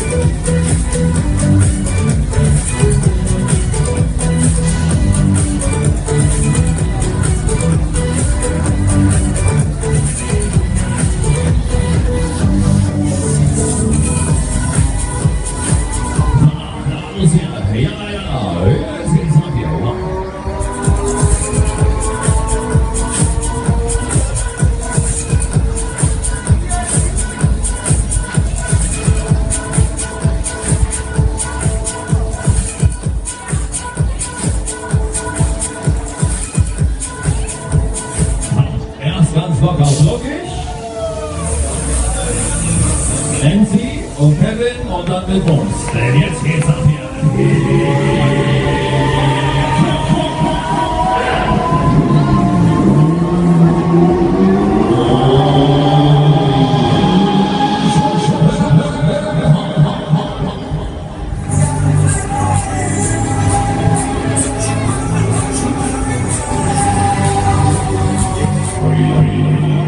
Ganz locker und lockig. Nancy und Kevin und dann mit uns. Denn jetzt geht's ab hier.